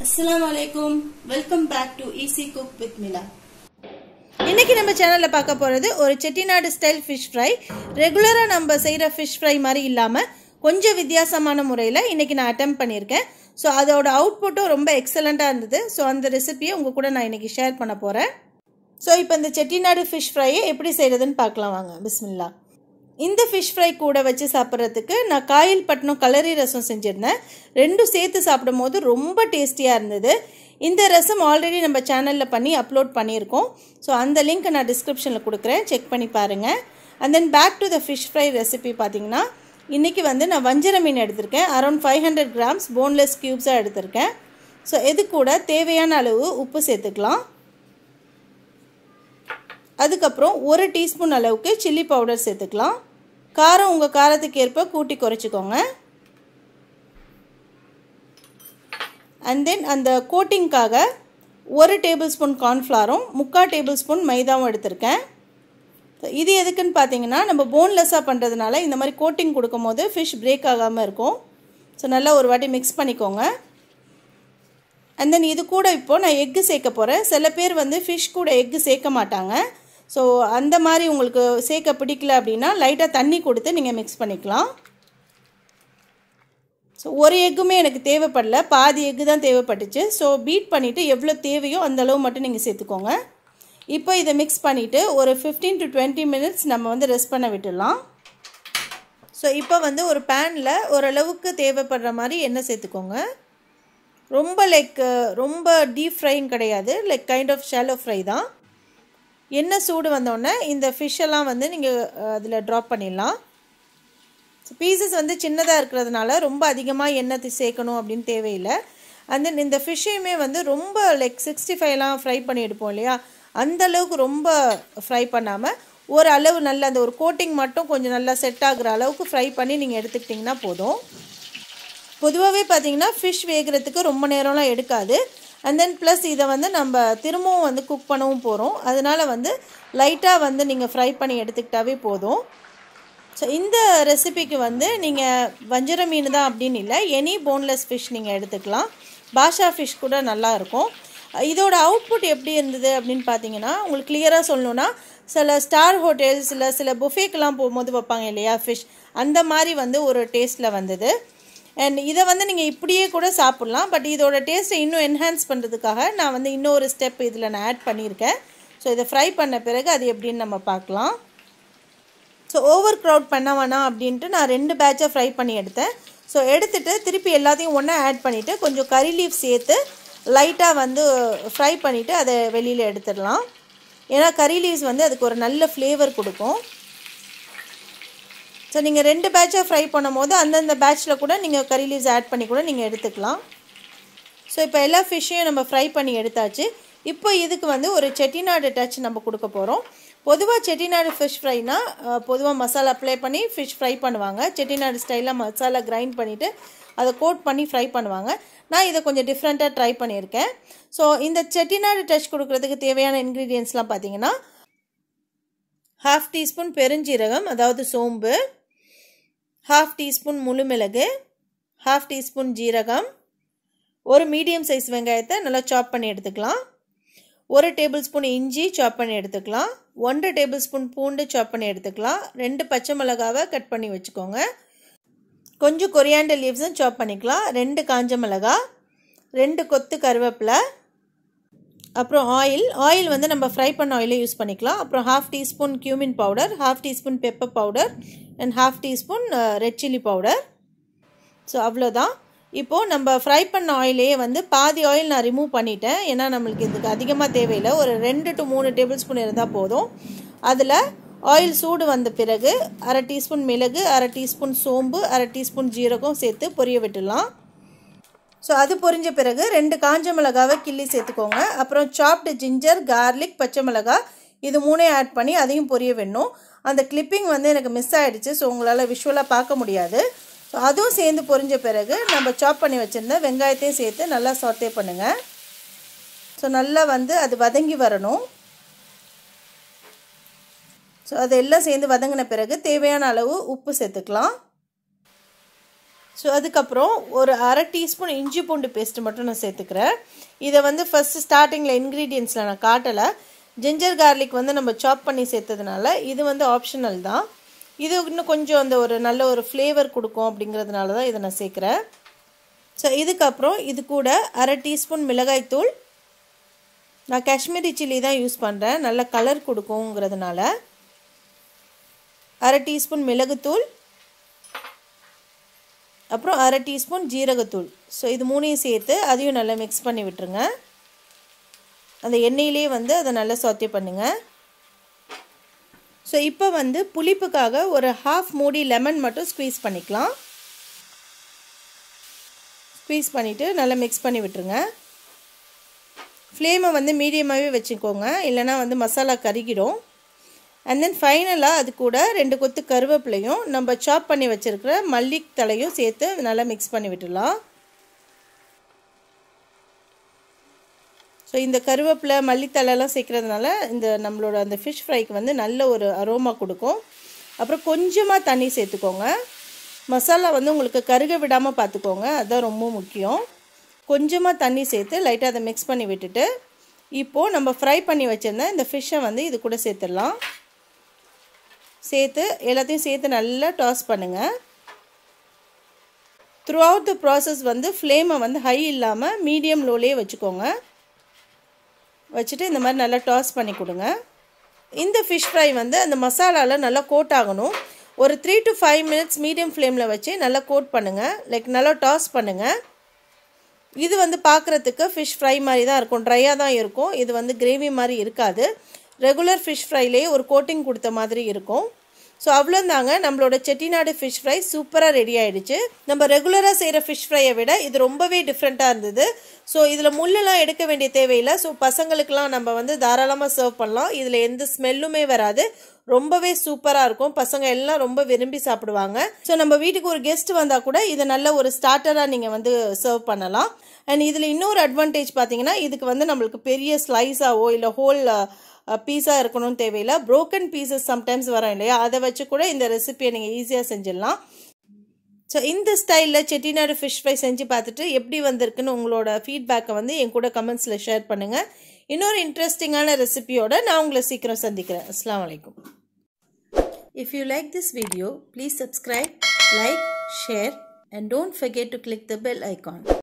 Assalamualaikum. Welcome back to Easy Cook with MILA. இன்னைக்கு நம்ம சேனல்ல பார்க்க போறது ஒரு செட்டிநாடு ஸ்டைல் ஃபிஷ் ஃப்ரை. ரெகுலரா நம்ம செய்யற ஃபிஷ் ஃப்ரை மாதிரி இல்லாம கொஞ்சம் வித்தியாசமான முறையில் இன்னைக்கு நான் அட்டெம்ப்ட் பண்ணியிருக்கேன். ஸோ அதோட அவுட்புட்டும் ரொம்ப எக்ஸலண்ட்டாக இருந்தது. ஸோ அந்த ரெசிபியை உங்கள் கூட நான் இன்னைக்கு ஷேர் பண்ண போகிறேன். ஸோ இப்போ இந்த செட்டிநாடு ஃபிஷ் ஃப்ரையை எப்படி செய்கிறதுன்னு பார்க்கலாம் வாங்க. பிஸ்மில்லா. இந்த ஃபிஷ் ஃப்ரை கூட வச்சு சாப்பிட்றதுக்கு நான் காயில் பட்டணம் கலரி ரசம் செஞ்சுருந்தேன். ரெண்டும் சேர்த்து சாப்பிடும் போது ரொம்ப டேஸ்டியாக இருந்தது. இந்த ரசம் ஆல்ரெடி நம்ம சேனலில் பண்ணி அப்லோட் பண்ணியிருக்கோம். ஸோ அந்த லிங்க் நான் டிஸ்கிரிப்ஷனில் கொடுக்குறேன், செக் பண்ணி பாருங்கள். And then back to the fish fry recipe பார்த்தீங்கன்னா இன்றைக்கி நான் வஞ்சர மீன் எடுத்திருக்கேன். அரௌண்ட் 500 grams போன்லெஸ் க்யூப்ஸாக எடுத்திருக்கேன். ஸோ இது கூட தேவையான அளவு உப்பு சேர்த்துக்கலாம். அதுக்கப்புறம் 1 டீஸ்பூன் அளவுக்கு சில்லி பவுடர் சேர்த்துக்கலாம். காரம் உங்கள் காரத்துக்கு ஏற்ப கூட்டி குறைச்சிக்கோங்க. அண்ட் தென் அந்த கோட்டிங்காக 1 டேபிள் ஸ்பூன் கார்ன்ஃப்ளவரும் 3/4 டேபிள் ஸ்பூன் மைதாவும் எடுத்திருக்கேன். இது எதுக்குன்னு பார்த்தீங்கன்னா நம்ம போன்லெஸ்ஸாக பண்ணுறதுனால இந்த மாதிரி கோட்டிங் கொடுக்கும் போது ஃபிஷ் பிரேக் ஆகாமல் இருக்கும். ஸோ நல்லா ஒரு வாட்டி மிக்ஸ் பண்ணிக்கோங்க. அண்ட் தென் இது கூட இப்போது நான் எக்கு சேர்க்க போகிறேன். சில பேர் ஃபிஷ் கூட எக்கு சேர்க்க மாட்டாங்க. ஸோ அந்த மாதிரி உங்களுக்கு சேர்க்க பிடிக்கல அப்படின்னா லைட்டாக தண்ணி கொடுத்து நீங்கள் மிக்ஸ் பண்ணிக்கலாம். ஸோ ஒரு எக்குமே எனக்கு தேவைப்படல, பாதி எக்கு தான் தேவைப்பட்டுச்சு. ஸோ பீட் பண்ணிவிட்டு எவ்வளோ தேவையோ அந்தளவு மட்டும் நீங்கள் சேர்த்துக்கோங்க. இப்போ இதை மிக்ஸ் பண்ணிவிட்டு ஒரு 15 to 20 minutes நம்ம ரெஸ்ட் பண்ண விட்டுடலாம். ஸோ இப்போ ஒரு பேனில் ஓரளவுக்கு தேவைப்படுற மாதிரி எண்ணெய் சேர்த்துக்கோங்க. ரொம்ப டீப் ஃப்ரையும் கிடையாது, கைண்ட் ஆஃப் ஷாலோ ஃப்ரை தான். எண்ணெய் சூடு வந்தோடனே இந்த ஃபிஷ்ஷெல்லாம் நீங்கள் அதில் ட்ராப் பண்ணிடலாம். ஸோ பீசஸ் சின்னதாக இருக்கிறதுனால ரொம்ப அதிகமாக எண்ணெய் சேர்க்கணும் அப்படின்னு தேவையில்லை. அண்ட் தென் இந்த ஃபிஷ்ஷையுமே ரொம்ப 65லாம் ஃப்ரை பண்ணி எடுப்போம் இல்லையா, அந்தளவுக்கு ரொம்ப ஃப்ரை பண்ணாமல் ஒரு அளவு நல்ல அந்த ஒரு கோட்டிங் மட்டும் கொஞ்சம் நல்லா செட் ஆகுற அளவுக்கு ஃப்ரை பண்ணி நீங்கள் எடுத்துக்கிட்டிங்கன்னா போதும். பொதுவாகவே பார்த்தீங்கன்னா ஃபிஷ் வேகிறதுக்கு ரொம்ப நேரம்லாம் எடுக்காது. அண்ட் தென் ப்ளஸ் இதை நம்ம திரும்பவும் குக் பண்ணவும் போகிறோம். அதனால் லைட்டாக நீங்கள் ஃப்ரை பண்ணி எடுத்துக்கிட்டாவே போதும். ஸோ இந்த ரெசிபிக்கு நீங்கள் வஞ்சர மீன் தான் அப்படின்னு இல்லை, எனி போன்லெஸ் ஃபிஷ் நீங்கள் எடுத்துக்கலாம். பாஷா ஃபிஷ் கூட நல்லாயிருக்கும். இதோட அவுட்புட் எப்படி இருந்தது அப்படின்னு பார்த்தீங்கன்னா உங்களுக்கு கிளியராக சொல்லணுன்னா சில ஸ்டார் ஹோட்டல்ஸ் இல்லை சில புஃபேக்கெலாம் போகும்போது வைப்பாங்க இல்லையா ஃபிஷ், அந்த மாதிரி ஒரு டேஸ்ட்டில் வந்தது. அண்ட் இதை நீங்கள் இப்படியே கூட சாப்பிட்லாம். பட் இதோட டேஸ்ட்டை இன்னும் என்ஹான்ஸ் பண்ணுறதுக்காக நான் இன்னொரு ஸ்டெப் இதில் நான் ஆட் பண்ணியிருக்கேன். ஸோ இதை ஃப்ரை பண்ண பிறகு அது எப்படின்னு நம்ம பார்க்கலாம். ஸோ ஓவர் க்ரௌட் பண்ண வேணாம் அப்படின்ட்டு நான் 2 பேட்சாக ஃப்ரை பண்ணி எடுத்தேன். ஸோ எடுத்துகிட்டு திருப்பி எல்லாத்தையும் ஒன்றா ஆட் பண்ணிவிட்டு கொஞ்சம் கறி லீஃப் சேர்த்து லைட்டாக ஃப்ரை பண்ணிவிட்டு அதை வெளியில் எடுத்துடலாம். ஏன்னா கறி லீவ்ஸ் அதுக்கு ஒரு நல்ல ஃப்ளேவர் கொடுக்கும். ஸோ நீங்கள் 2 பேட்சாக ஃப்ரை பண்ணும் போது அந்தந்த பேட்சில் கூட நீங்கள் கறி லீவ்ஸ் ஆட் பண்ணி கூட நீங்கள் எடுத்துக்கலாம். ஸோ இப்போ எல்லா ஃபிஷ்ஷையும் நம்ம ஃப்ரை பண்ணி எடுத்தாச்சு. இப்போ இதுக்கு ஒரு செட்டிநாடு டச் நம்ம கொடுக்க போகிறோம். பொதுவாக செட்டிநாடு ஃபிஷ் ஃப்ரைனா பொதுவாக மசாலா அப்ளை பண்ணி ஃபிஷ் ஃப்ரை பண்ணுவாங்க. செட்டிநாடு ஸ்டைலில் மசாலா கிரைண்ட் பண்ணிவிட்டு அதை கோட் பண்ணி ஃப்ரை பண்ணுவாங்க. நான் இதை கொஞ்சம் டிஃப்ரெண்ட்டாக ட்ரை பண்ணியிருக்கேன். ஸோ இந்த செட்டிநாடு டச் கொடுக்குறதுக்கு தேவையான இன்க்ரீடியன்ட்ஸ்லாம் பார்த்தீங்கன்னா 1/2 டீஸ்பூன் பெருஞ்சீரகம் அதாவது சோம்பு, 1/2 டீஸ்பூன் முழு மிளகு, 1/2 டீஸ்பூன் ஜீரகம், ஒரு மீடியம் சைஸ் வெங்காயத்தை நல்லா சாப் பண்ணி எடுத்துக்கலாம், 1 டேபிள் ஸ்பூன் இஞ்சி சாப் பண்ணி எடுத்துக்கலாம், 1 டேபிள் ஸ்பூன் பூண்டு சாப் பண்ணி எடுத்துக்கலாம், 2 பச்சை மிளகாவை கட் பண்ணி வச்சுக்கோங்க, கொஞ்சம் கொரியாண்டர் லீவ்ஸும் சாப் பண்ணிக்கலாம், 2 காஞ்ச மிளகா, 2 கொத்து கருவேப்பிலை, அப்புறம் ஆயில் நம்ம ஃப்ரை பண்ண ஆயிலே யூஸ் பண்ணிக்கலாம். அப்புறம் 1/2 teaspoon cumin powder, 1/2 teaspoon pepper powder and 1/2 teaspoon red chilli powder. So அவ்வளோதான். இப்போது நம்ம ஃப்ரை பண்ண ஆயிலே பாதி ஆயில் நான் ரிமூவ் பண்ணிட்டேன். ஏன்னா நம்மளுக்கு இதுக்கு அதிகமாக தேவையில்லை, ஒரு 2 to 3 டேபிள் ஸ்பூன் இருந்தால் போதும். அதில் ஆயில் சூடு வந்த பிறகு 1/2 டீஸ்பூன் மிளகு, 1/2 டீஸ்பூன் சோம்பு, 1/2 டீஸ்பூன் ஜீரகம் சேர்த்து பொரிய விட்டுடலாம். ஸோ அது பொரிஞ்ச பிறகு 2 காஞ்ச மிளகாவை கிள்ளி சேர்த்துக்கோங்க. அப்புறம் சாப்டு ஜிஞ்சர், கார்லிக், பச்சை மிளகாய் இது 3 ஆட் பண்ணி அதையும் பொரிய வேணும். அந்த கிளிப்பிங் எனக்கு மிஸ் ஆகிடுச்சு. ஸோ உங்களால் விஷுவலாக பார்க்க முடியாது. ஸோ அதுவும் சேர்ந்து பொரிஞ்ச பிறகு நம்ம சாப் பண்ணி வச்சுருந்த வெங்காயத்தையும் சேர்த்து நல்லா சாட்டே பண்ணுங்கள். ஸோ நல்லா அது வதங்கி வரணும். ஸோ அதெல்லாம் சேர்ந்து வதங்கின பிறகு தேவையான அளவு உப்பு சேர்த்துக்கலாம். ஸோ அதுக்கப்புறம் ஒரு அரை டீஸ்பூன் இஞ்சி பூண்டு பேஸ்ட்டு மட்டும் நான் சேர்த்துக்கிறேன். இதை வந்து ஃபஸ்ட்டு ஸ்டார்டிங்கில் இன்க்ரீடியன்ஸில் நான் காட்டலை. ஜிஞ்சர் கார்லிக் வந்து நம்ம சாப் பண்ணி சேர்த்ததுனால இது வந்து ஆப்ஷனல் தான். இது இன்னும் கொஞ்சம் அந்த ஒரு நல்ல ஒரு ஃப்ளேவர் கொடுக்கும் அப்படிங்கிறதுனால தான் இதை நான் சேர்க்குறேன். ஸோ இதுக்கப்புறம் இது கூட அரை டீஸ்பூன் மிளகாய்த்தூள், நான் காஷ்மீரி சில்லி தான் யூஸ் பண்ணுறேன், நல்ல கலர் கொடுக்குங்கிறதுனால. அரை டீஸ்பூன் மிளகுத்தூள், அப்புறம் அரை டீஸ்பூன் ஜீரகத்தூள். ஸோ இது மூணையும் சேர்த்து அதையும் நல்லா மிக்ஸ் பண்ணி விட்டுருங்க. அந்த எண்ணெயிலே வந்து அதை நல்லா சாத்தே பண்ணுங்கள். ஸோ இப்போ வந்து புளிப்புக்காக ஒரு ஹாஃப் மூடி லெமன் மட்டும் ஸ்க்வீஸ் பண்ணிக்கலாம். ஸ்க்வீஸ் பண்ணிவிட்டு நல்லா மிக்ஸ் பண்ணி விட்டுருங்க. ஃப்ளேமை வந்து மீடியமாகவே வச்சுக்கோங்க, இல்லைனா வந்து மசாலா கருகிடும். அண்ட் தென் ஃபைனலாக அது கூட 2 கொத்து கருவேப்பிலையும் நம்ம சாப் பண்ணி வச்சுருக்கிற மல்லித்தலையும் சேர்த்து நல்லா மிக்ஸ் பண்ணி விட்டுடலாம். ஸோ இந்த கருவேப்பிலை மல்லித்தலைலாம் சேர்க்குறதுனால இந்த நம்மளோட அந்த ஃபிஷ் ஃப்ரைக்கு வந்து நல்ல ஒரு அரோமா கொடுக்கும். அப்புறம் கொஞ்சமாக தண்ணி சேர்த்துக்கோங்க. மசாலா வந்து உங்களுக்கு கருக விடாமல் பார்த்துக்கோங்க, அதுதான் ரொம்ப முக்கியம். கொஞ்சமாக தண்ணி சேர்த்து லைட்டாக அதை மிக்ஸ் பண்ணி விட்டுட்டு இப்போது நம்ம ஃப்ரை பண்ணி வச்சுருந்த இந்த ஃபிஷ்ஷை வந்து இது கூட சேர்த்துடலாம். சேர்த்து எல்லாத்தையும் சேர்த்து நல்லா டாஸ் பண்ணுங்கள். த்ரூ அவுட் த ப்ராசஸ் வந்து ஃப்ளேமை வந்து ஹை இல்லாமல் மீடியம் லோலேயே வச்சுக்கோங்க. வச்சுட்டு இந்த மாதிரி நல்லா டாஸ் பண்ணி கொடுங்க. இந்த ஃபிஷ் ஃப்ரை வந்து அந்த மசாலாவில் நல்லா கோட் ஆகணும். ஒரு 3 to 5 minutes மீடியம் ஃப்ளேமில் வச்சு நல்லா கோட் பண்ணுங்கள். லைக் நல்லா டாஸ் பண்ணுங்கள். இது வந்து பார்க்குறதுக்கு ஃபிஷ் ஃப்ரை மாதிரி தான் இருக்கும், ட்ரையாக தான் இருக்கும். இது வந்து கிரேவி மாதிரி இருக்காது. ரெகுலர் ஃபிஷ் ஃப்ரைலேயே ஒரு கோட்டிங் கொடுத்த மாதிரி இருக்கும். ஸோ அவ்வளோந்தாங்க, நம்மளோட செட்டிநாடு ஃபிஷ் ஃப்ரை சூப்பராக ரெடி ஆகிடுச்சு. நம்ம ரெகுலராக செய்கிற ஃபிஷ் ஃப்ரையை விட இது ரொம்பவே டிஃப்ரெண்ட்டாக இருந்தது. ஸோ இதில் முள்ளெல்லாம் எடுக்க வேண்டிய தேவையில்லை. ஸோ பசங்களுக்கெலாம் நம்ம வந்து தாராளமாக சர்வ் பண்ணலாம். இதில் எந்த ஸ்மெல்லுமே வராது. ரொம்பவே சூப்பராக இருக்கும். பசங்க எல்லாம் ரொம்ப விரும்பி சாப்பிடுவாங்க. ஸோ நம்ம வீட்டுக்கு ஒரு கெஸ்ட் வந்தால் கூட இதை நல்ல ஒரு ஸ்டார்டராக நீங்கள் வந்து சர்வ் பண்ணலாம். அண்ட் இதில் இன்னொரு அட்வான்டேஜ் பார்த்தீங்கன்னா, இதுக்கு வந்து நம்மளுக்கு பெரிய ஸ்லைஸாவோ இல்லை ஹோல் பீஸா இருக்கணும்னு தேவையில்லை. ப்ரோக்கன் பீசஸ் சம்டைம்ஸ் வரும் இல்லையா, அதை வச்சு கூட இந்த ரெசிபியை நீங்கள் ஈஸியாக செஞ்சிடலாம். ஸோ இந்த ஸ்டைலில் செட்டிநாடு ஃபிஷ் ஃப்ரை செஞ்சு பார்த்துட்டு எப்படி வந்திருக்குன்னு உங்களோட ஃபீட்பேக்கை வந்து என் கூட கமெண்ட்ஸில் ஷேர் பண்ணுங்கள். இன்னொரு இன்ட்ரெஸ்டிங்கான ரெசிபியோட நான் உங்களை சீக்கிரம் சந்திக்கிறேன். அஸ்ஸலாமு அலைக்கும். If you like this video, please subscribe, like, share and don't forget to click the bell icon.